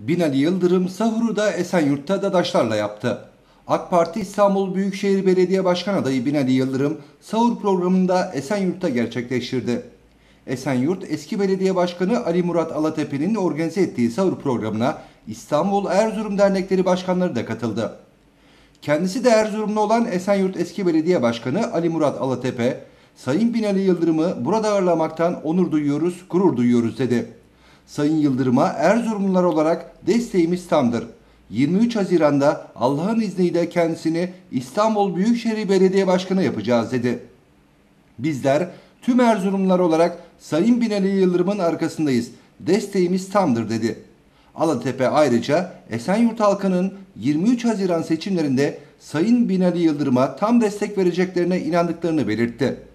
Binali Yıldırım sahuru da Esenyurt'ta Dadaşlarla yaptı. AK Parti İstanbul Büyükşehir Belediye Başkan adayı Binali Yıldırım sahur programında Esenyurt'ta gerçekleştirdi. Esenyurt eski belediye başkanı Ali Murat Alatepe'nin organize ettiği sahur programına İstanbul Erzurum dernekleri başkanları da katıldı. Kendisi de Erzurumlu olan Esenyurt eski belediye başkanı Ali Murat Alatepe, Sayın Binali Yıldırım'ı burada ağırlamaktan onur duyuyoruz, gurur duyuyoruz dedi. Sayın Yıldırım'a Erzurumlular olarak desteğimiz tamdır. 23 Haziran'da Allah'ın izniyle kendisini İstanbul Büyükşehir Belediye Başkanı yapacağız dedi. Bizler tüm Erzurumlular olarak Sayın Binali Yıldırım'ın arkasındayız. Desteğimiz tamdır dedi. Alatepe ayrıca Esenyurt halkının 23 Haziran seçimlerinde Sayın Binali Yıldırım'a tam destek vereceklerine inandıklarını belirtti.